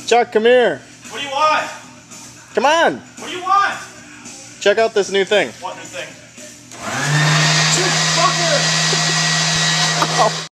Chuck, come here. What do you want? Come on. What do you want? Check out this new thing. What new thing? Oh.